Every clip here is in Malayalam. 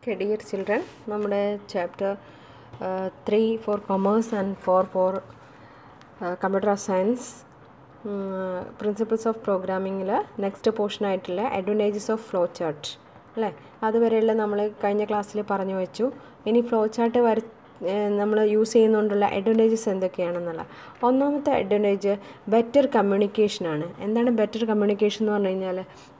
Okay, dear children, നമ്മുടെ chapter 3 for commerce and 4 for computer science principles of programming next portion ആയിട്ടുള്ള അഡ്വാൻറ്റേജസ് ഓഫ് ഫ്ലോ ചാർട്ട് അല്ലേ, അതുവരെയുള്ള നമ്മൾ കഴിഞ്ഞ ക്ലാസ്സിൽ പറഞ്ഞു വെച്ചു. ഇനി ഫ്ലോ ചാർട്ട് നമ്മൾ യൂസ് ചെയ്യുന്നതുകൊണ്ടുള്ള അഡ്വാൻറ്റേജസ് എന്തൊക്കെയാണെന്നുള്ള. ഒന്നാമത്തെ അഡ്വാൻറ്റേജ് ബെറ്റർ കമ്മ്യൂണിക്കേഷനാണ്. എന്താണ് ബെറ്റർ കമ്മ്യൂണിക്കേഷൻ എന്ന് പറഞ്ഞു കഴിഞ്ഞാൽ,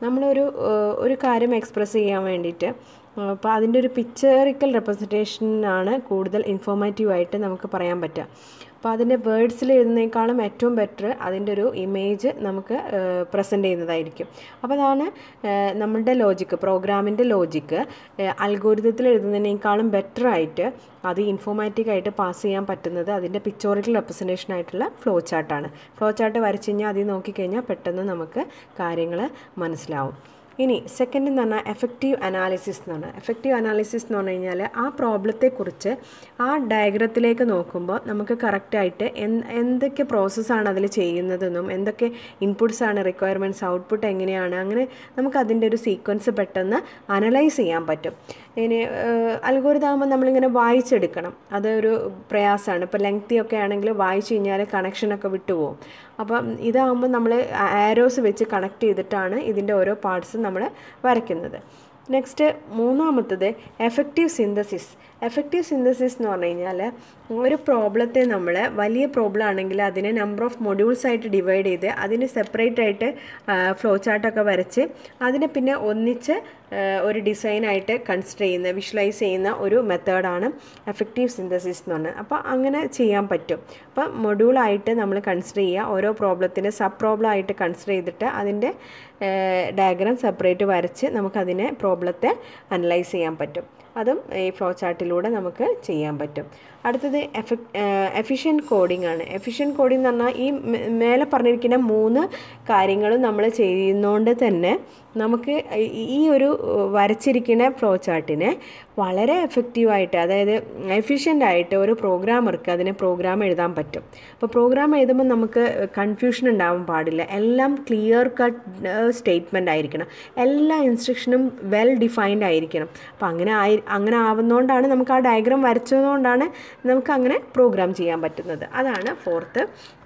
നമ്മളൊരു കാര്യം എക്സ്പ്രസ് ചെയ്യാൻ വേണ്ടിയിട്ട് അപ്പോൾ അതിൻ്റെ ഒരു പിക്ചറിക്കൽ റെപ്രസെൻറ്റേഷനാണ് കൂടുതൽ ഇൻഫോർമേറ്റീവായിട്ട് നമുക്ക് പറയാൻ പറ്റുക. അപ്പോൾ അതിൻ്റെ വേർഡ്സിൽ എഴുതുന്നതിനേക്കാളും ഏറ്റവും ബെറ്റർ അതിൻ്റെ ഒരു ഇമേജ് നമുക്ക് പ്രസൻറ്റ് ചെയ്യുന്നതായിരിക്കും. അപ്പോൾ അതാണ് നമ്മളുടെ ലോജിക്ക്, പ്രോഗ്രാമിൻ്റെ ലോജിക്ക് അൽഗോരിതത്തിൽ എഴുതുന്നതിനേക്കാളും ബെറ്ററായിട്ട് അത് ഇൻഫോർമാറ്റീവായിട്ട് പാസ് ചെയ്യാൻ പറ്റുന്നത് അതിൻ്റെ പിക്ചോറിക്കൽ റെപ്രസെൻറ്റേഷൻ ആയിട്ടുള്ള ഫ്ലോ ചാർട്ടാണ്. ഫ്ലോ ചാർട്ട് വരച്ച് കഴിഞ്ഞാൽ അതിൽ നോക്കിക്കഴിഞ്ഞാൽ പെട്ടെന്ന് നമുക്ക് കാര്യങ്ങൾ മനസ്സിലാവും. ഇനി സെക്കൻഡ് എന്ന് പറഞ്ഞാൽ എഫക്റ്റീവ് അനാലിസിസ് എന്ന് പറഞ്ഞാൽ. എഫക്റ്റീവ് അനാലിസിസ് എന്ന് പറഞ്ഞു കഴിഞ്ഞാൽ ആ പ്രോബ്ലത്തെക്കുറിച്ച് ആ ഡയഗ്രത്തിലേക്ക് നോക്കുമ്പോൾ നമുക്ക് കറക്റ്റായിട്ട് എന്തൊക്കെ പ്രോസസ്സാണ് അതിൽ ചെയ്യുന്നതെന്നും എന്തൊക്കെ ഇൻപുട്സാണ് റിക്വയർമെൻറ്റ്സ്, ഔട്ട്പുട്ട് എങ്ങനെയാണ്, അങ്ങനെ നമുക്ക് അതിൻ്റെ ഒരു സീക്വൻസ് പെട്ടെന്ന് അനലൈസ് ചെയ്യാൻ പറ്റും. ഇനി അൽഗോരിതം നമ്മളിങ്ങനെ വായിച്ചെടുക്കണം, അതൊരു പ്രയാസമാണ്. ഇപ്പോൾ ലെങ്തി ഒക്കെ ആണെങ്കിൽ വായിച്ചു കഴിഞ്ഞാൽ കണക്ഷനൊക്കെ വിട്ടുപോകും. അപ്പം ഇതാകുമ്പോൾ നമ്മൾ ആരോസ് വെച്ച് കണക്ട് ചെയ്തിട്ടാണ് ഇതിൻ്റെ ഓരോ പാർട്സും നമ്മൾ വരയ്ക്കുന്നത്. നെക്സ്റ്റ് മൂന്നാമത്തത് എഫക്റ്റീവ് സിന്തസിസ്. എഫക്റ്റീവ് സിന്തസിസ് എന്ന് പറഞ്ഞു കഴിഞ്ഞാൽ ഒരു പ്രോബ്ലത്തെ നമ്മൾ വലിയ പ്രോബ്ലം ആണെങ്കിൽ അതിനെ നമ്പർ ഓഫ് മൊഡ്യൂൾസ് ആയിട്ട് ഡിവൈഡ് ചെയ്ത് അതിന് സെപ്പറേറ്റ് ആയിട്ട് ഫ്ലോ ചാർട്ടൊക്കെ വരച്ച് അതിനെ പിന്നെ ഒന്നിച്ച് ഒരു ഡിസൈനായിട്ട് കൺസിഡർ ചെയ്യുന്ന, വിഷ്വലൈസ് ചെയ്യുന്ന ഒരു മെത്തേഡാണ് എഫക്റ്റീവ് സിന്തസിസ് എന്ന് പറഞ്ഞത്. അപ്പോൾ അങ്ങനെ ചെയ്യാൻ പറ്റും. അപ്പോൾ മൊഡ്യൂളായിട്ട് നമ്മൾ കൺസിഡർ ചെയ്യുക, ഓരോ പ്രോബ്ലത്തിൻ്റെ സബ് പ്രോബ്ലം ആയിട്ട് കൺസിഡർ ചെയ്തിട്ട് അതിൻ്റെ ഡയഗ്രാം സെപ്പറേറ്റ് വരച്ച് നമുക്കതിനെ പ്രോബ്ലത്തെ അനലൈസ് ചെയ്യാൻ പറ്റും. അതും ഈ ഫ്ലോ ചാർട്ടിലൂടെ നമുക്ക് ചെയ്യാൻ പറ്റും. അടുത്തത് എഫിഷ്യൻറ്റ് കോഡിംഗ് ആണ്. എഫിഷ്യൻറ്റ് കോഡിംഗ് എന്ന് പറഞ്ഞാൽ ഈ മേലെ പറഞ്ഞിരിക്കുന്ന 3 കാര്യങ്ങളും നമ്മൾ ചെയ്യുന്നതുകൊണ്ട് തന്നെ നമുക്ക് ഈ ഒരു വരച്ചിരിക്കുന്ന ഫ്ലോ ചാർട്ടിനെ വളരെ എഫക്റ്റീവായിട്ട്, അതായത് എഫിഷ്യൻ്റായിട്ട് ഒരു പ്രോഗ്രാമർക്ക് അതിനെ പ്രോഗ്രാം എഴുതാൻ പറ്റും. അപ്പോൾ പ്രോഗ്രാം എഴുതുമ്പോൾ നമുക്ക് കൺഫ്യൂഷൻ ഉണ്ടാവാൻ പാടില്ല. എല്ലാം ക്ലിയർ കട്ട് സ്റ്റേറ്റ്മെൻ്റ് ആയിരിക്കണം, എല്ലാ ഇൻസ്ട്രക്ഷനും വെൽ ഡിഫൈൻഡ് ആയിരിക്കണം. അപ്പോൾ അങ്ങനെ ആവുന്നതുകൊണ്ടാണ് നമുക്ക് ആ ഡയഗ്രാം വരച്ചതുകൊണ്ടാണ് നമുക്ക് അങ്ങനെ പ്രോഗ്രാം ചെയ്യാൻ പറ്റുന്നത്. അതാണ് 4th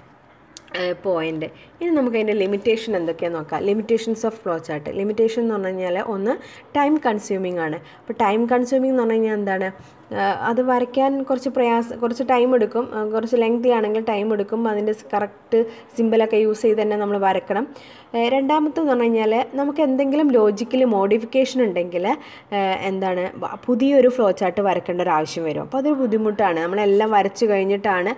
പോയിൻ്റ്. ഇനി നമുക്ക് അതിൻ്റെ ലിമിറ്റേഷൻ എന്തൊക്കെയാണെന്ന് നോക്കാം. Limitations of flow chart. Limitation എന്ന് പറഞ്ഞു കഴിഞ്ഞാൽ ഒന്ന് ടൈം കൺസ്യൂമിംഗ് ആണ്. അപ്പോൾ ടൈം കൺസ്യൂമിംഗ് എന്ന് പറഞ്ഞു കഴിഞ്ഞാൽ എന്താണ്, അത് വരയ്ക്കാൻ കുറച്ച് ടൈം എടുക്കും, കുറച്ച് ലെങ്തി ആണെങ്കിൽ ടൈം എടുക്കും. അതിൻ്റെ കറക്റ്റ് സിമ്പിളൊക്കെ യൂസ് ചെയ്ത് തന്നെ നമ്മൾ വരക്കണം. രണ്ടാമത്തെന്ന് പറഞ്ഞു കഴിഞ്ഞാൽ നമുക്ക് എന്തെങ്കിലും ലോജിക്കൽ മോഡിഫിക്കേഷൻ ഉണ്ടെങ്കിൽ എന്താണ് പുതിയൊരു ഫ്ലോ ചാർട്ട് വരയ്ക്കേണ്ട ഒരു ആവശ്യം വരും. അപ്പോൾ അതൊരു ബുദ്ധിമുട്ടാണ്. നമ്മളെല്ലാം വരച്ച് കഴിഞ്ഞിട്ടാണ്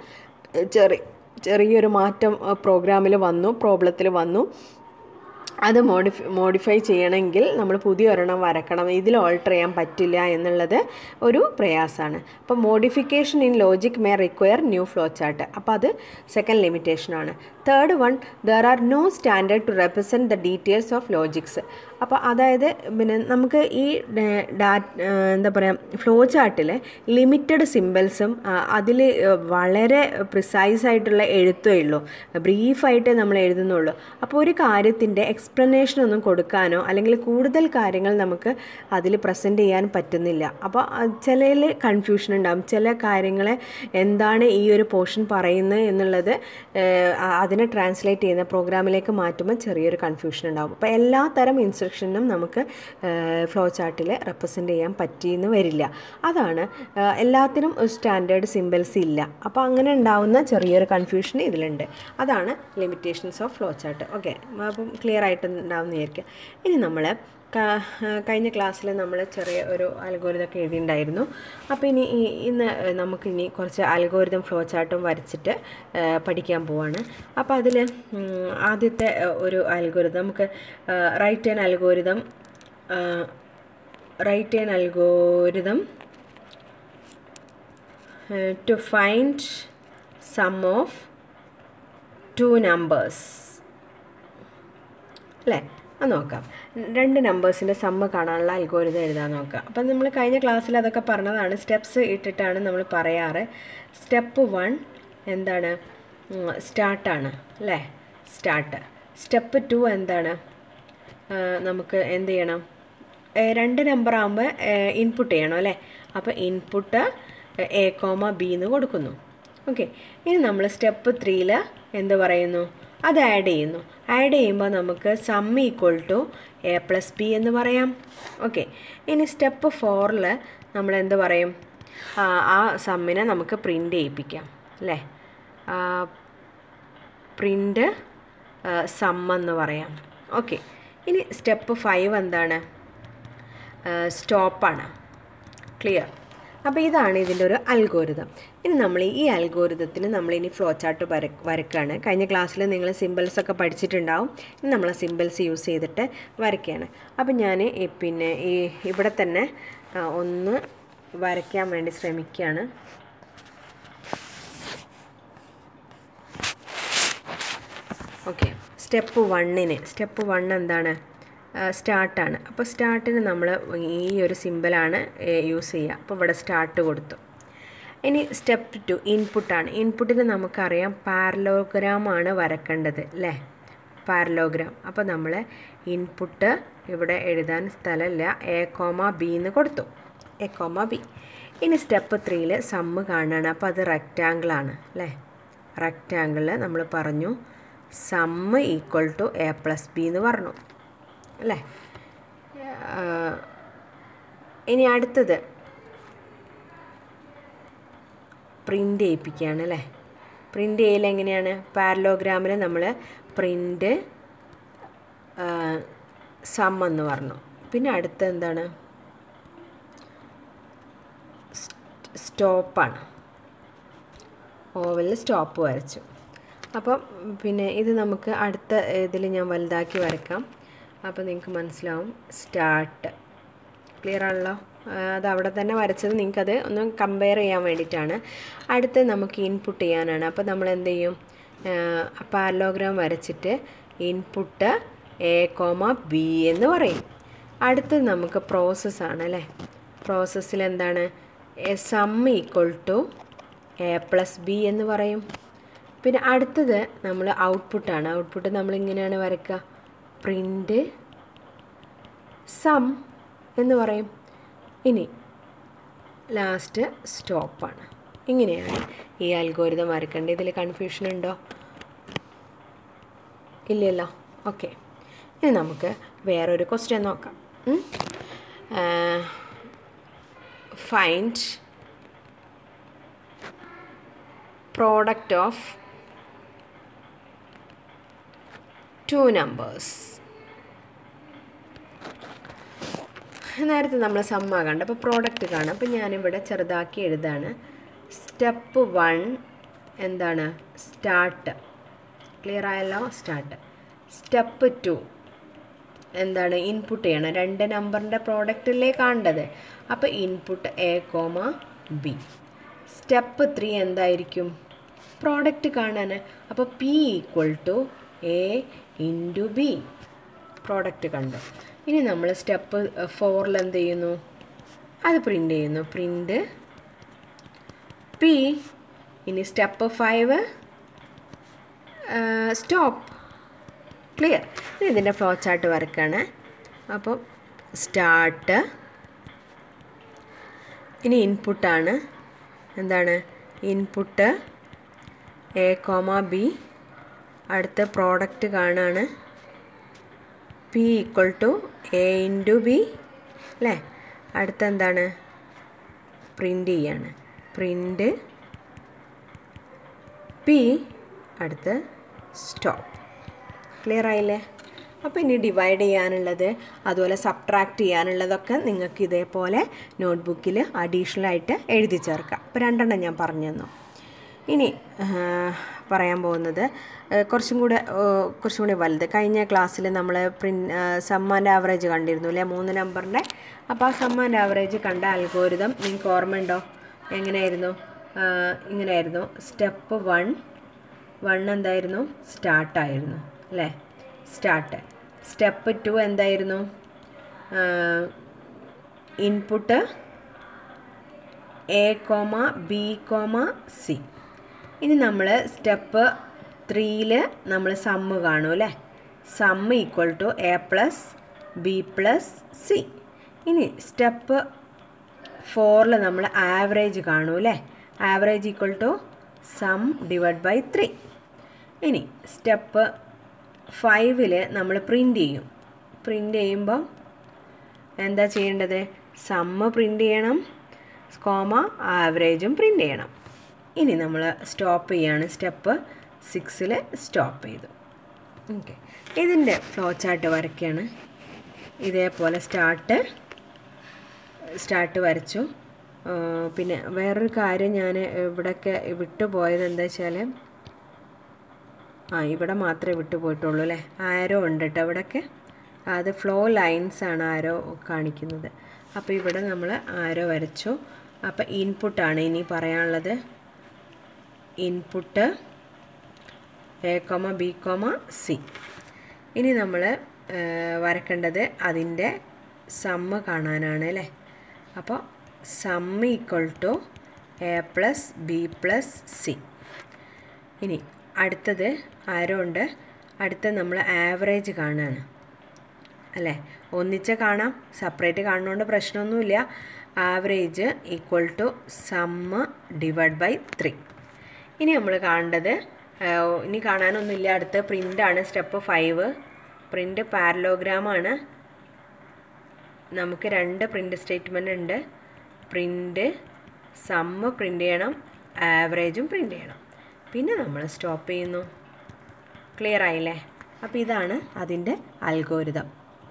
ചെറിയൊരു മാറ്റം പ്രോബ്ലത്തിൽ വന്നു, അത് മോഡിഫൈ ചെയ്യണമെങ്കിൽ നമ്മൾ പുതിയൊരെണ്ണം വരക്കണം, ഇതിൽ ഓൾട്ടർ ചെയ്യാൻ പറ്റില്ല എന്നുള്ളത് ഒരു പ്രയാസമാണ്. അപ്പോൾ modification in logic may require new flow chart. അപ്പോൾ അത് സെക്കൻഡ് ലിമിറ്റേഷനാണ്. Third one, there are no standard to represent the details of logics. അപ്പോൾ അതായത് പിന്നെ നമുക്ക് ഈ എന്താ പറയുക, ഫ്ലോ ചാർട്ടിൽ ലിമിറ്റഡ് സിമ്പിൾസും അതിൽ വളരെ പ്രിസൈസ് ആയിട്ടുള്ള എഴുത്തേ ഉള്ളൂ, ബ്രീഫായിട്ട് നമ്മൾ എഴുതുന്നുള്ളൂ. അപ്പോൾ ഒരു കാര്യത്തിൻ്റെ എക്സ്പ്ലനേഷൻ ഒന്നും കൊടുക്കാനോ അല്ലെങ്കിൽ കൂടുതൽ കാര്യങ്ങൾ നമുക്ക് അതിൽ പ്രസൻറ്റ് ചെയ്യാൻ പറ്റുന്നില്ല. അപ്പോൾ ചിലതിൽ കൺഫ്യൂഷൻ ഉണ്ടാകും. ചില കാര്യങ്ങളെ എന്താണ് ഈ ഒരു പോർഷൻ പറയുന്നത് എന്നുള്ളത് അതിനെ ട്രാൻസ്ലേറ്റ് ചെയ്യുന്ന പ്രോഗ്രാമിലേക്ക് മാറ്റുമ്പോൾ ചെറിയൊരു കൺഫ്യൂഷൻ ഉണ്ടാകും. അപ്പോൾ എല്ലാ തരം ഇൻസ്ട്രക്ഷനും നമുക്ക് ഫ്ലോ ചാർട്ടിൽ റെപ്രസെൻറ്റ് ചെയ്യാൻ പറ്റിയെന്ന് വരില്ല. അതാണ് എല്ലാത്തിനും സ്റ്റാൻഡേർഡ് സിമ്പിൾസ് ഇല്ല. അപ്പോൾ അങ്ങനെ ഉണ്ടാകുന്ന ചെറിയൊരു കൺഫ്യൂഷൻ ഇതിലുണ്ട്. അതാണ് limitations of flow chart. Okay, അപ്പം ക്ലിയർ ആയിട്ട് ഉണ്ടാവുന്നതായിരിക്കും. ഇനി നമ്മൾ കഴിഞ്ഞ ക്ലാസ്സിൽ നമ്മൾ ചെറിയ ഒരു അൽഗോരിതമൊക്കെ എഴുതിയിട്ടുണ്ടായിരുന്നു. അപ്പോൾ ഇന്ന് നമുക്കിനി കുറച്ച് അൽഗോരിതം ഫ്ലോ ചാർട്ടും വരച്ചിട്ട് പഠിക്കാൻ പോവാണ്. അപ്പോൾ അതിൽ ആദ്യത്തെ ഒരു അൽഗോരിതം നമുക്ക് write an algorithm to find sum of 2 numbers അല്ലേ, അത് നോക്കാം. 2 നമ്പേഴ്സിൻ്റെ സമ്മ് കാണാനുള്ള അൽഗോരിതം എഴുതാൻ നോക്കാം. അപ്പം നമ്മൾ കഴിഞ്ഞ ക്ലാസ്സിൽ അതൊക്കെ പറഞ്ഞതാണ്, സ്റ്റെപ്സ് ഇട്ടിട്ടാണ് നമ്മൾ പറയാറ്. സ്റ്റെപ്പ് 1 എന്താണ്, സ്റ്റാർട്ടാണ് അല്ലേ, സ്റ്റാർട്ട്. സ്റ്റെപ്പ് 2 എന്താണ്, നമുക്ക് എന്ത് ചെയ്യണം, രണ്ട് നമ്പർ ആകുമ്പോൾ ഇൻപുട്ട് ചെയ്യണം അല്ലേ. അപ്പോൾ ഇൻപുട്ട് എ കോമ ബി എന്ന് കൊടുക്കുന്നു. ഓക്കെ, ഇനി നമ്മൾ സ്റ്റെപ്പ് 3 എന്ത് പറയുന്നു, അത് ആഡ് ചെയ്യുന്നു. ആഡ് ചെയ്യുമ്പോൾ നമുക്ക് sum equal to A plus B എന്ന് പറയാം. ഓക്കെ, ഇനി സ്റ്റെപ്പ് 4 നമ്മൾ എന്ത് പറയും, ആ സമ്മിനെ നമുക്ക് പ്രിൻ്റ് ചെയ്യിപ്പിക്കാം അല്ലേ. പ്രിൻ്റ് സം എന്ന് പറയാം. ഓക്കെ, ഇനി സ്റ്റെപ്പ് 5 എന്താണ്, സ്റ്റോപ്പാണ്. ക്ലിയർ. അപ്പോൾ ഇതാണ് ഇതിൻ്റെ ഒരു അൽഗോരിതം. ഇനി നമ്മൾ ഈ അൽഗോരിതത്തിന് നമ്മളിനി ഫ്ലോ ചാർട്ട് വരയ്ക്കുകയാണ്. കഴിഞ്ഞ ക്ലാസ്സിൽ നിങ്ങൾ സിമ്പിൾസൊക്കെ പഠിച്ചിട്ടുണ്ടാവും. ഇനി നമ്മൾ സിമ്പിൾസ് യൂസ് ചെയ്തിട്ട് വരയ്ക്കുകയാണ്. അപ്പം ഞാൻ പിന്നെ ഇവിടെ തന്നെ ഒന്ന് വരയ്ക്കാൻ വേണ്ടി ശ്രമിക്കുകയാണ്. ഓക്കെ, സ്റ്റെപ്പ് 1 എന്താണ്, സ്റ്റാർട്ടാണ്. അപ്പോൾ സ്റ്റാർട്ടിന് നമ്മൾ ഈ ഒരു സിമ്പിളാണ് യൂസ് ചെയ്യുക. അപ്പോൾ ഇവിടെ സ്റ്റാർട്ട് കൊടുത്തു. ഇനി സ്റ്റെപ്പ് 2 ഇൻപുട്ടാണ്. ഇൻപുട്ടിന് നമുക്കറിയാം പാരലോഗ്രാമാണ് വരക്കേണ്ടത് അല്ലേ, പാരലോഗ്രാം. അപ്പോൾ നമ്മൾ ഇൻപുട്ട് ഇവിടെ എഴുതാൻ സ്ഥലമില്ല, എ കോമ ബി എന്ന് കൊടുത്തു, എ കോമ ബി. ഇനി സ്റ്റെപ്പ് 3 സമ്മ് കാണുകയാണ്. അപ്പോൾ അത് റെക്റ്റാങ്കിളാണ് അല്ലേ. റെക്റ്റാങ്കിളിൽ നമ്മൾ പറഞ്ഞു sum equal to A plus B എന്ന് പറഞ്ഞു അല്ലേ. ഇനി അടുത്തത് പ്രിൻ്റ് ചെയ്യിപ്പിക്കുകയാണ് അല്ലേ. പ്രിൻ്റ് ചെയ്യൽ എങ്ങനെയാണ്, പാരലോഗ്രാമിൽ നമ്മൾ പ്രിൻ്റ് സം എന്ന് പറഞ്ഞു. പിന്നെ അടുത്ത എന്താണ്, സ്റ്റോപ്പാണ്. ഓവലിൽ സ്റ്റോപ്പ് വരച്ചു. അപ്പം പിന്നെ ഇത് നമുക്ക് അടുത്ത ഇതിൽ ഞാൻ വലുതാക്കി വരയ്ക്കാം. അപ്പോൾ നിങ്ങൾക്ക് മനസ്സിലാവും. സ്റ്റാർട്ട്. ക്ലിയർ ആണല്ലോ. അത് അവിടെ തന്നെ വരച്ചത് നിങ്ങൾക്കത് ഒന്ന് കമ്പയർ ചെയ്യാൻ വേണ്ടിയിട്ടാണ്. അടുത്ത് നമുക്ക് ഇൻപുട്ട് ചെയ്യാനാണ്. അപ്പോൾ നമ്മൾ എന്ത് ചെയ്യും, പാരലോഗ്രാം വരച്ചിട്ട് ഇൻപുട്ട് എ കോമ ബി എന്ന് പറയും. അടുത്തത് നമുക്ക് പ്രോസസ്സാണ് അല്ലേ. പ്രോസസ്സിൽ എന്താണ്, sum equal to A plus B എന്ന് പറയും. പിന്നെ അടുത്തത് നമ്മൾ ഔട്ട്പുട്ടാണ്. ഔട്ട്പുട്ട് നമ്മളിങ്ങനെയാണ് വരയ്ക്കുക, പ്രിൻ്റ് സം എന്ന് പറയും. ഇനി ലാസ്റ്റ് സ്റ്റോപ്പാണ്. ഇങ്ങനെയാണ് ഈ അൽഗോരിതം വരയ്ക്കേണ്ടത്. ഇതിൽ കൺഫ്യൂഷൻ ഉണ്ടോ, ഇല്ലല്ലോ. ഓക്കെ, ഇനി നമുക്ക് വേറൊരു ക്വസ്റ്റ്യൻ നോക്കാം. Find product of 2 numbers. നേരത്തെ നമ്മൾ സമ്മ കണ്ട, അപ്പോൾ പ്രോഡക്റ്റ് കാണാം. അപ്പോൾ ഞാനിവിടെ ചെറുതാക്കി എഴുതാണ്. സ്റ്റെപ്പ് 1 എന്താണ്, സ്റ്റാർട്ട്. ക്ലിയർ ആയല്ലോ, സ്റ്റാർട്ട്. സ്റ്റെപ്പ് 2 എന്താണ്, ഇൻപുട്ട് ചെയ്യണം. 2 നമ്പറിൻ്റെ പ്രോഡക്റ്റിലേ കാണേണ്ടത്. അപ്പോൾ input A comma B. Step 3 എന്തായിരിക്കും, പ്രോഡക്റ്റ് കാണാൻ. അപ്പോൾ P equal to A into B. Product കണ്ടു. ഇനി നമ്മൾ സ്റ്റെപ്പ് 4 എന്ത് ചെയ്യുന്നു, അത് പ്രിൻ്റ് ചെയ്യുന്നു, പ്രിൻ്റ് പി. ഇനി സ്റ്റെപ്പ് 5 സ്റ്റോപ്പ്. ക്ലിയർ. ഇനി ഇതിൻ്റെ ഫ്ലോ ചാർട്ട് വരയ്ക്കാണ്. അപ്പോൾ സ്റ്റാർട്ട്, ഇനി ഇൻപുട്ടാണ്. എന്താണ്, ഇൻപുട്ട് എ കോമ ബി. അടുത്ത പ്രോഡക്റ്റ് കാണാണ്, P equal to A into B അല്ലേ. അടുത്ത എന്താണ്, പ്രിൻ്റ് ചെയ്യാണ്, പ്രിൻ്റ് പി. അടുത്ത് സ്റ്റോപ്പ്. ക്ലിയർ ആയില്ലേ. അപ്പോൾ ഇനി ഡിവൈഡ് ചെയ്യാനുള്ളത് അതുപോലെ സബ്ട്രാക്റ്റ് ചെയ്യാനുള്ളതൊക്കെ നിങ്ങൾക്ക് ഇതേപോലെ നോട്ട്ബുക്കിൽ അഡീഷണലായിട്ട് എഴുതി ചേർക്കാം. അപ്പോൾ 2 എണ്ണം ഞാൻ പറഞ്ഞു തന്നു. ഇനി പറയാൻ പോകുന്നത് കുറച്ചും കൂടി വലുത്. കഴിഞ്ഞ ക്ലാസ്സിൽ നമ്മൾ സം ആൻഡ് ആവറേജ് കണ്ടിരുന്നു അല്ലേ, 3 നമ്പറിൻ്റെ. അപ്പോൾ ആ സം ആൻഡ് ആവറേജ് കണ്ട അൽഗോരിതം നിങ്ങൾക്ക് ഓർമ്മയുണ്ടോ, എങ്ങനെയായിരുന്നു, ഇങ്ങനെയായിരുന്നു. സ്റ്റെപ്പ് 1 എന്തായിരുന്നു, സ്റ്റാർട്ടായിരുന്നു അല്ലേ, സ്റ്റാർട്ട്. സ്റ്റെപ്പ് 2 എന്തായിരുന്നു, input A comma B comma C. ഇനി നമ്മൾ സ്റ്റെപ്പ് 3 നമ്മൾ സമ്മ് കാണും അല്ലേ. Sum equal to A plus B plus C. ഇനി സ്റ്റെപ്പ് 4 നമ്മൾ ആവറേജ് കാണൂ അല്ലേ? Average equal to sum divide by 3. ഇനി സ്റ്റെപ്പ് 5 നമ്മൾ പ്രിൻ്റ് ചെയ്യും. പ്രിൻ്റ് ചെയ്യുമ്പോൾ എന്താ ചെയ്യേണ്ടത്? സമ്മ് പ്രിൻ്റ് ചെയ്യണം, കോമ ആവറേജും പ്രിൻ്റ് ചെയ്യണം. ഇനി നമ്മൾ സ്റ്റോപ്പ് ചെയ്യാണ്. സ്റ്റെപ്പ് 6 സ്റ്റോപ്പ് ചെയ്തു. ഓക്കെ, ഇതിൻ്റെ ഫ്ലോ ചാർട്ട് വരയ്ക്കുകയാണ്. ഇതേപോലെ സ്റ്റാർട്ട് വരച്ചു. പിന്നെ വേറൊരു കാര്യം ഞാൻ ഇവിടെയൊക്കെ വിട്ടുപോയത് എന്താ വെച്ചാൽ, ഇവിടെ മാത്രമേ വിട്ടുപോയിട്ടുള്ളൂ അല്ലേ? ആരോ ഉണ്ട് കേട്ടോ ഇവിടെയൊക്കെ. അത് ഫ്ലോ ലൈൻസാണ് ആരോ കാണിക്കുന്നത്. അപ്പോൾ ഇവിടെ നമ്മൾ ആരോ വരച്ചു. അപ്പോൾ ഇൻപുട്ടാണ് ഇനി പറയാനുള്ളത്. Input A, B, C. ഇനി നമ്മൾ വരക്കേണ്ടത് അതിൻ്റെ സമ്മ് കാണാനാണ് അല്ലേ? അപ്പോൾ sum equal to A + B + C. ഇനി അടുത്തത് ആരോ ഉണ്ട്. അടുത്ത നമ്മൾ ആവറേജ് കാണുകയാണ് അല്ലേ? ഒന്നിച്ച് കാണാം, സെപ്പറേറ്റ് കാണുന്നതുകൊണ്ട് പ്രശ്നമൊന്നുമില്ല. Average equal to sum divide by 3. ഇനി നമ്മൾ കാണേണ്ടത്, ഇനി കാണാനൊന്നുമില്ല, അടുത്ത പ്രിൻ്റാണ്. സ്റ്റെപ്പ് 5 പ്രിൻ്റ് പാരലോഗ്രാമാണ്. നമുക്ക് 2 പ്രിൻ്റ് സ്റ്റേറ്റ്മെൻ്റ് ഉണ്ട്. പ്രിൻ്റ് സമ്മ് പ്രിൻ്റ് ചെയ്യണം, ആവറേജും പ്രിൻ്റ് ചെയ്യണം. പിന്നെ നമ്മൾ സ്റ്റോപ്പ് ചെയ്യുന്നു. ക്ലിയർ ആയില്ലേ? അപ്പോൾ ഇതാണ് അതിൻ്റെ അൽഗോരിതം.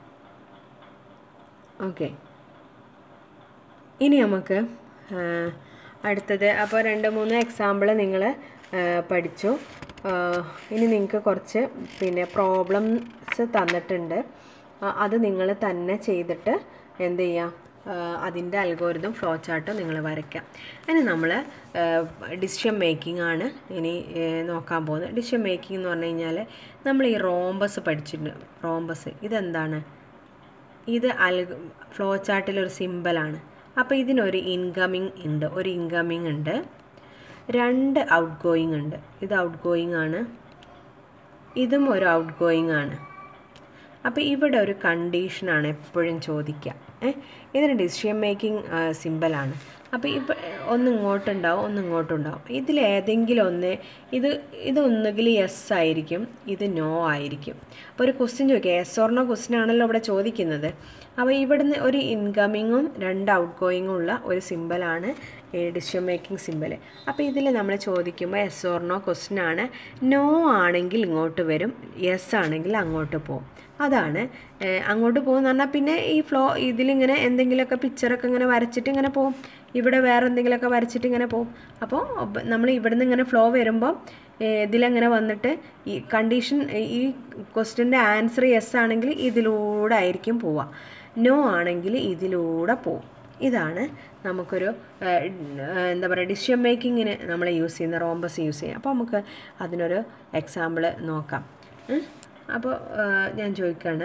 ഓക്കെ, ഇനി നമുക്ക് അടുത്തത്, അപ്പോൾ 2-3 എക്സാമ്പിൾ നിങ്ങൾ പഠിച്ചു. ഇനി നിങ്ങൾക്ക് കുറച്ച് പിന്നെ പ്രോബ്ലംസ് തന്നിട്ടുണ്ട്. അത് നിങ്ങൾ തന്നെ ചെയ്തിട്ട് എന്ത് ചെയ്യാം, അതിൻ്റെ അൽഗോരിതം ഫ്ലോ ചാർട്ട് നിങ്ങൾ വരയ്ക്കാം. ഇനി നമ്മൾ ഡിസിഷൻ മേക്കിംഗ് ആണ് ഇനി നോക്കാൻ പോകുന്നത്. ഡിസിഷൻ മേക്കിംഗ് എന്ന് പറഞ്ഞു കഴിഞ്ഞാൽ നമ്മൾ ഈ റോംബസ് പഠിച്ചിട്ടുണ്ട്. റോംബസ് ഇതെന്താണ്? ഇത് ഫ്ലോ ചാർട്ടിലൊരു സിമ്പലാണ്. അപ്പോൾ ഇതിനൊരു ഇൻകമിങ് ഉണ്ട്, ഒരു ഇൻകമിങ് ഉണ്ട്, 2 ഔട്ട് ഗോയിങ് ഉണ്ട്. ഇത് ഔട്ട് ഗോയിങ് ആണ്, ഇതും ഒരു ഔട്ട് ഗോയിങ് ആണ്. അപ്പോൾ ഇവിടെ ഒരു കണ്ടീഷനാണ് എപ്പോഴും ചോദിക്കുക. ഇതിന് ഡിസിഷൻ മേക്കിംഗ് സിമ്പിളാണ്. അപ്പോൾ ഇപ്പോൾ ഒന്ന് ഇങ്ങോട്ടുണ്ടാവും, ഒന്ന് ഇങ്ങോട്ടുണ്ടാവും. ഇതിലേതെങ്കിലും ഒന്ന്, ഇതൊന്നുകിൽ യെസ് ആയിരിക്കും, ഇത് നോ ആയിരിക്കും. അപ്പോൾ ഒരു ക്വസ്റ്റ്യൻ ചോദിക്കുക, യെസ് ഓർ നോ ക്വസ്റ്റ്യൻ ആണല്ലോ ഇവിടെ ചോദിക്കുന്നത്. അപ്പോൾ ഇവിടുന്ന് ഒരു ഇൻകമിങ്ങും 2 ഔട്ട് ഗോയിങ്ങും ഉള്ള ഒരു സിമ്പിളാണ് ഡിസിഷൻ മേക്കിംഗ് സിമ്പിൾ. അപ്പോൾ ഇതിൽ നമ്മൾ ചോദിക്കുമ്പോൾ യെസ് ഓർ നോ ക്വസ്റ്റ്യൻ ആണ്. നോ ആണെങ്കിൽ ഇങ്ങോട്ട് വരും, യെസ് ആണെങ്കിൽ അങ്ങോട്ട് പോകും. അതാണ് അങ്ങോട്ട് പോകുമെന്ന് പറഞ്ഞാൽ പിന്നെ ഈ ഫ്ലോ ഇതിലിങ്ങനെ എന്തെങ്കിലുമൊക്കെ പിക്ചറൊക്കെ ഇങ്ങനെ വരച്ചിട്ട് ഇങ്ങനെ പോകും. ഇവിടെ വേറെ എന്തെങ്കിലുമൊക്കെ വരച്ചിട്ട് ഇങ്ങനെ പോകും. അപ്പോൾ നമ്മൾ ഇവിടുന്ന് ഇങ്ങനെ ഫ്ലോ വരുമ്പോൾ ഇതിലെങ്ങനെ വന്നിട്ട് ഈ കണ്ടീഷൻ, ഈ ക്വസ്റ്റ്യൻ്റെ ആൻസർ യെസ് ആണെങ്കിൽ ഇതിലൂടെ ആയിരിക്കും പോവുക, നോ ആണെങ്കിൽ ഇതിലൂടെ പോവും. ഇതാണ് നമുക്കൊരു എന്താ പറയുക ഡിസിഷൻ മേക്കിങ്ങിന് നമ്മൾ യൂസ് ചെയ്യുന്ന റോംബസ് യൂസ് ചെയ്യാം. അപ്പോൾ നമുക്ക് അതിനൊരു എക്സാമ്പിൾ നോക്കാം. അപ്പോൾ ഞാൻ ചോദിക്കുകയാണ്,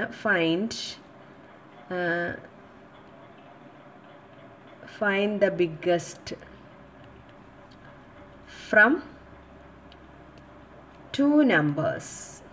find the biggest from 2 numbers.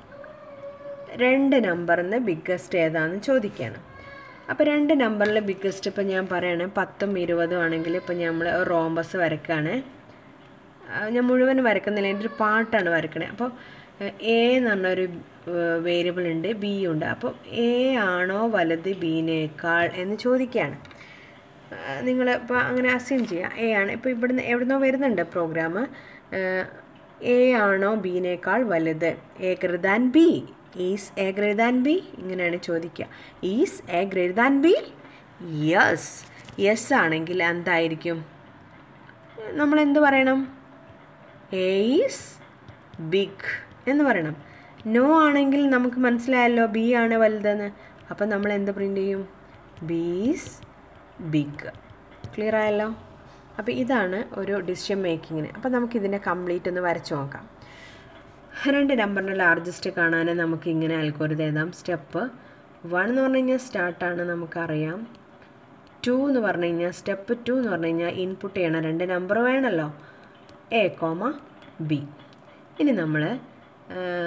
2 നമ്പറിൽ നിന്ന് ബിഗ്ഗസ്റ്റ് ഏതാണെന്ന് ചോദിക്കുകയാണ്. അപ്പോൾ 2 നമ്പറിൽ ബിഗ്ഗസ്റ്റ് ഇപ്പോൾ ഞാൻ പറയുകയാണ് 10ഉം 20ഉം ആണെങ്കിൽ ഇപ്പോൾ നമ്മൾ റോംബസ് വരയ്ക്കുകയാണ്. ഞാൻ മുഴുവൻ വരയ്ക്കുന്നില്ല, എൻ്റെ ഒരു പാർട്ടാണ് വരയ്ക്കണേ. അപ്പോൾ എ എന്ന് പറഞ്ഞൊരു വേരിയബിൾ ഉണ്ട്, ബി ഉണ്ട്. അപ്പോൾ എ ആണോ വലുത് ബീനേക്കാൾ എന്ന് ചോദിക്കുകയാണ്. നിങ്ങൾ ഇപ്പോൾ അങ്ങനെ അസ്യൂം ചെയ്യുക എ ആണ്. ഇപ്പോൾ ഇവിടുന്ന് എവിടുന്നോ വരുന്നുണ്ട് പ്രോഗ്രാം. എ ആണോ ബീനേക്കാൾ വലുത്, A greater than B, is A greater than B, ഇങ്ങനെയാണ് ചോദിക്കുക. Is A greater than B? Yes. Yes ആണെങ്കിൽ എന്തായിരിക്കും? നമ്മൾ എന്ത് പറയണം? എ ഈസ് ബിഗ് എന്ന് പറയണം. നോ ആണെങ്കിൽ നമുക്ക് മനസ്സിലായല്ലോ ബി ആണ് വലുതെന്ന്. അപ്പം നമ്മൾ എന്ത് പ്രിൻ്റ് ചെയ്യും? B is big. ക്ലിയർ ആയല്ലോ? അപ്പോൾ ഇതാണ് ഒരു ഡിസിഷൻ മേക്കിങ്ങിന്. അപ്പോൾ നമുക്കിതിനെ കംപ്ലീറ്റ് ഒന്ന് വരച്ച് നോക്കാം. 2 നമ്പറിൻ്റെ ലാർജസ്റ്റ് കാണാൻ നമുക്ക് ഇങ്ങനെ അൽഗോരിതം എഴുതാം. സ്റ്റെപ്പ് 1 എന്ന് പറഞ്ഞു കഴിഞ്ഞാൽ സ്റ്റാർട്ടാണ്, നമുക്കറിയാം. 2 എന്ന് പറഞ്ഞു കഴിഞ്ഞാൽ സ്റ്റെപ്പ് 2 എന്ന് പറഞ്ഞു കഴിഞ്ഞാൽ ഇൻപുട്ട് ചെയ്യണം, 2 നമ്പർ വേണമല്ലോ, എ കോമ ബി. ഇനി നമ്മൾ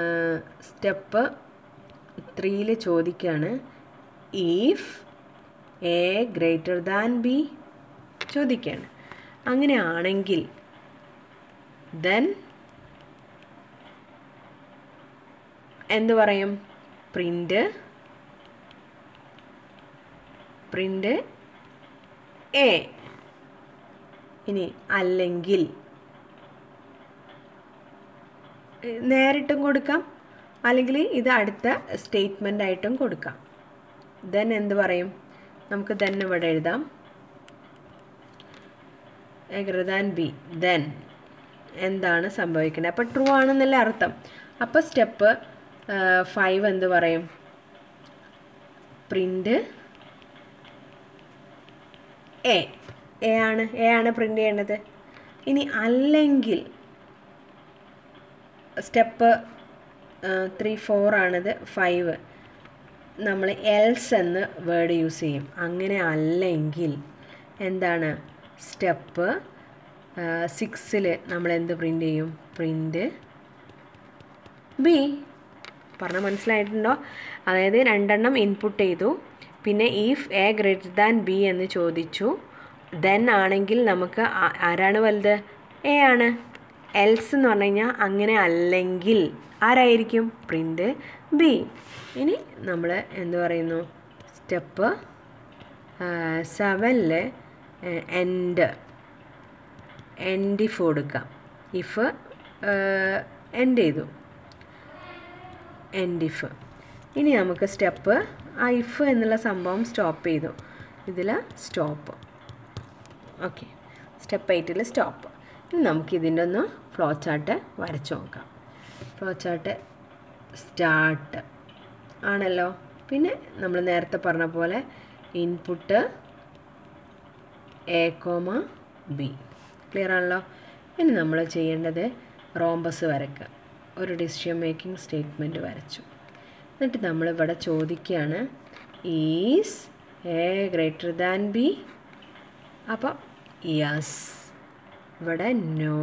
സ്റ്റെപ്പ് 3 ചോദിക്കുകയാണ്, if A greater than B ചോദിക്കുകയാണ്. അങ്ങനെയാണെങ്കിൽ ദെൻ എന്ത് പറയും? Print A. ഇനി അല്ലെങ്കിൽ നേരിട്ടും കൊടുക്കാം, അല്ലെങ്കിൽ ഇത് അടുത്ത സ്റ്റേറ്റ്മെൻ്റ് ആയിട്ടും കൊടുക്കാം. ദെൻ എന്ത് പറയും? നമുക്ക് ദെൻ ഇവിടെ എഴുതാം, A greater than B. Then എന്താണ് സംഭവിക്കുന്നത്? അപ്പോൾ ട്രൂ ആണെന്നല്ല അർത്ഥം. അപ്പോൾ സ്റ്റെപ്പ് 5 എന്ത് പറയും? Print A. എ ആണ് പ്രിൻ്റ് ചെയ്യേണ്ടത്. ഇനി അല്ലെങ്കിൽ സ്റ്റെപ്പ് 3, 4 ആണിത്. 5 നമ്മൾ എൽസ് എന്ന് വേർഡ് യൂസ് ചെയ്യും. അങ്ങനെ അല്ലെങ്കിൽ എന്താണ്? സ്റ്റെപ്പ് 6 നമ്മൾ എന്ത് പ്രിൻ്റ് ചെയ്യും? Print B. പറഞ്ഞാൽ മനസ്സിലായിട്ടുണ്ടോ? അതായത് 2 ഇൻപുട്ട് ചെയ്തു, പിന്നെ if A greater than B എന്ന് ചോദിച്ചു. ദെൻ ആണെങ്കിൽ നമുക്ക് ആരാണ് വലുത്? എ ആണ്. എൽസ് എന്ന് പറഞ്ഞു കഴിഞ്ഞാൽ അങ്ങനെ അല്ലെങ്കിൽ ആരായിരിക്കും? Print B. ഇനി നമ്മൾ എന്ത് പറയുന്നു? സ്റ്റെപ്പ് 7 എൻഡ് ഇഫ് കൊടുക്കാം. ഇഫ് എൻഡ് ചെയ്തു, എൻഡ് ഇഫ്. ഇനി നമുക്ക് സ്റ്റെപ്പ് ഇഫ് എന്നുള്ള സംഭവം സ്റ്റോപ്പ് ചെയ്തു, ഇതിൽ സ്റ്റോപ്പ്. Okay, step 8 stop. ഇനി നമുക്കിതിൻ്റെ ഒന്ന് ഫ്ലോ ചാർട്ട് വരച്ച് നോക്കാം. ഫ്ലോ ചാർട്ട് സ്റ്റാർട്ട് ആണല്ലോ. പിന്നെ നമ്മൾ നേരത്തെ പറഞ്ഞ പോലെ ഇൻപുട്ട് എ, ബി. ക്ലിയർ ആണല്ലോ? ഇനി നമ്മൾ ചെയ്യേണ്ടത് റോംബസ് വരയ്ക്കുക. ഒരു ഡിസിഷൻ മേക്കിംഗ് സ്റ്റേറ്റ്മെൻറ്റ് വരച്ചു. എന്നിട്ട് നമ്മളിവിടെ ചോദിക്കുകയാണ്, is A greater than B? അപ്പോൾ യെസ്, ഇവിടെ നോ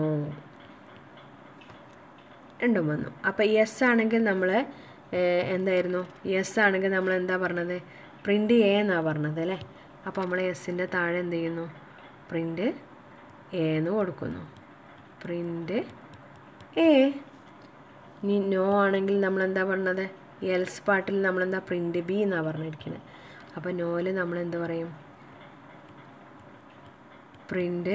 രണ്ടും വന്നു. അപ്പോൾ യെസ് ആണെങ്കിൽ നമ്മൾ എന്തായിരുന്നു? യെസ് ആണെങ്കിൽ നമ്മൾ എന്താ പറഞ്ഞത്? പ്രിൻ്റ് എ എന്നാണ് പറഞ്ഞത് അല്ലേ? അപ്പോൾ നമ്മൾ യെസ്സിൻ്റെ താഴെ എന്ത് ചെയ്യുന്നു? പ്രിൻ്റ് എ എന്ന് കൊടുക്കുന്നു. Print A. ഇനി നോ ആണെങ്കിൽ നമ്മളെന്താ പറഞ്ഞത്? എൽസ് പാർട്ടിൽ നമ്മളെന്താ? പ്രിൻ്റ് ബി എന്നാണ് പറഞ്ഞിരിക്കുന്നത്. അപ്പോൾ നോയിൽ നമ്മളെന്ത് പറയും? പ്രിൻ്റ്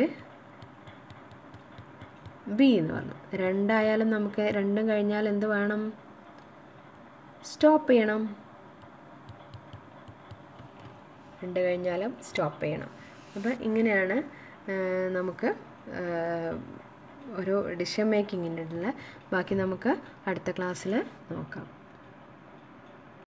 ബി എന്ന് പറഞ്ഞു. രണ്ടായാലും നമുക്ക് രണ്ടും കഴിഞ്ഞാൽ എന്ത് വേണം? സ്റ്റോപ്പ് ചെയ്യണം. 2 കഴിഞ്ഞാലും സ്റ്റോപ്പ് ചെയ്യണം. അപ്പോൾ ഇങ്ങനെയാണ് നമുക്ക് ഒരു ഡിസിഷൻ മേക്കിങ്ങിനുള്ള. ബാക്കി നമുക്ക് അടുത്ത ക്ലാസ്സിൽ നോക്കാം.